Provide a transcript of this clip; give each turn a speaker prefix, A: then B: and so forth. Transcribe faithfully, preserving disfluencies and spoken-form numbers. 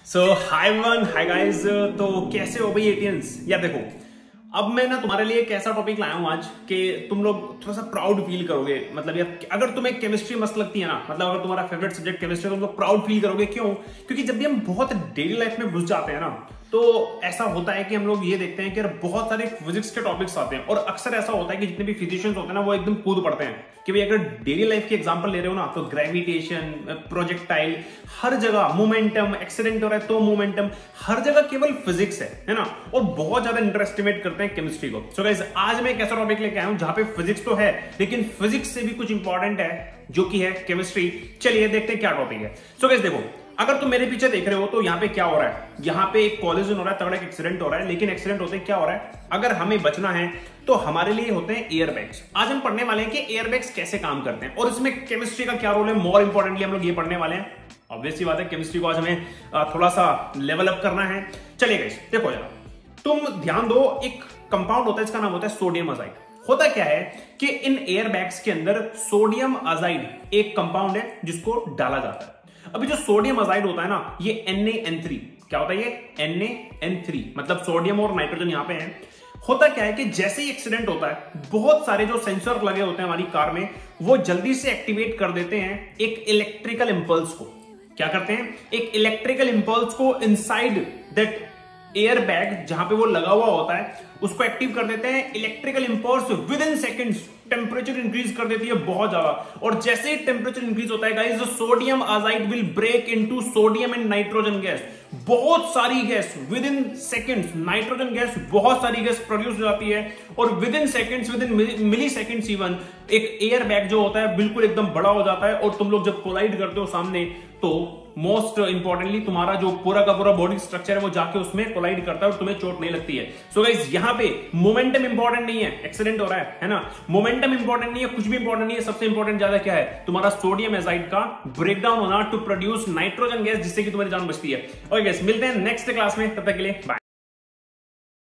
A: सो हाय one hi guys, तो कैसे हो भाई एटियंस। यार देखो, अब मैं ना तुम्हारे लिए एक ऐसा टॉपिक लाया हूं आज कि तुम लोग थोड़ा सा प्राउड फील करोगे। मतलब यार, अगर तुम्हें केमिस्ट्री मस्त लगती है ना, मतलब अगर तुम्हारा फेवरेट सब्जेक्ट केमिस्ट्री है, तुम लोग प्राउड फील करोगे। क्यों? क्योंकि जब भी हम बहुत डेली लाइफ में घुस जाते हैं ना, तो ऐसा होता है कि हम लोग ये देखते हैं कि बहुत सारे फिजिक्स के टॉपिक्स आते हैं, और अक्सर ऐसा होता है कि जितने भी फिजिशियंस होते हैं ना, वो एकदम कूद पड़ते हैं कि भाई अगर डेली लाइफ की एग्जांपल ले रहे हो ना, तो ग्रेविटेशन, प्रोजेक्टाइल, हर जगह मोमेंटम, एक्सीडेंट हो रहा है तो मोमेंटम, हर जगह केवल फिजिक्स है है ना। और बहुत ज्यादा अंडर एस्टिमेट करते हैं केमिस्ट्री को। सो गाइस, आज मैं एक ऐसा टॉपिक लेके आया हूं जहां पे फिजिक्स तो है, लेकिन फिजिक्स से भी कुछ इंपॉर्टेंट है जो कि है केमिस्ट्री। चलिए देखते हैं क्या टॉपिक है। सो गाइस देखो, अगर तुम मेरे पीछे देख रहे हो तो यहाँ पे क्या हो रहा है, यहाँ पे एक कॉलिजन हो रहा है, तगड़ा एक एक्सीडेंट हो रहा है। लेकिन एक्सीडेंट होते क्या हो रहा है, अगर हमें बचना है तो हमारे लिए होते हैं एयरबैग्स। आज हम पढ़ने वाले हैं कि एयरबैग्स कैसे काम करते हैं और इसमें केमिस्ट्री का क्या रोल है। मोर इंपॉर्टेंटली हम लोग ये पढ़ने वाले हैं। ऑब्वियसली बात है, केमिस्ट्री को आज हमें थोड़ा सा लेवल अप करना है। चलिए गाइस देखो जरा, तुम ध्यान दो, एक कंपाउंड होता है, इसका नाम होता है सोडियम अजाइड। होता क्या है कि इन एयरबैग्स के अंदर सोडियम अजाइड एक कंपाउंड है जिसको डाला जाता है। अभी जो सोडियम अजाइड होता है ना, ये एन ए एन थ्री, क्या होता है ये एन ए एन थ्री, मतलब सोडियम और नाइट्रोजन यहां पे है। होता क्या है कि जैसे ही एक्सीडेंट होता है, बहुत सारे जो सेंसर लगे होते हैं हमारी कार में, वो जल्दी से एक्टिवेट कर देते हैं एक इलेक्ट्रिकल इंपल्स को। क्या करते हैं? एक इलेक्ट्रिकल इंपल्स को इनसाइड दैट एयर बैग जहां पे वो लगा हुआ होता है, उसको एक्टिव कर देते हैं। Electrical impulse within seconds temperature increase कर देती है बहुत ज्यादा। और जैसे ही टेम्परेचर इंक्रीज होता है guys, sodium azide will break into sodium and nitrogen gas. बहुत सारी gas within seconds, nitrogen gas, बहुत सारी गैस प्रोड्यूस हो जाती है। और within seconds, within milliseconds even, एक एयर बैग जो होता है बिल्कुल एकदम बड़ा हो जाता है। और तुम लोग जब कोलाइड करते हो सामने, तो मोस्ट इंपॉर्टेंटली तुम्हारा जो पूरा का पूरा बॉडी स्ट्रक्चर है वो जाके उसमें कोलाइड करता है और तुम्हें चोट नहीं लगती है। सो गाइस, यहां पे मोमेंटम इंपॉर्टेंट नहीं है, एक्सीडेंट हो रहा है है ना, मोमेंटम इंपॉर्टेंट नहीं है, कुछ भी इंपॉर्टेंट नहीं है। सबसे इंपॉर्टेंट ज्यादा क्या है, तुम्हारा सोडियम एजाइड का ब्रेकडाउन होना टू प्रोड्यूस नाइट्रोजन गैस, जिससे कि तुम्हारी जान बचती है। ओके गाइस, मिलते हैं नेक्स्ट क्लास में, तब तक के लिए बाय।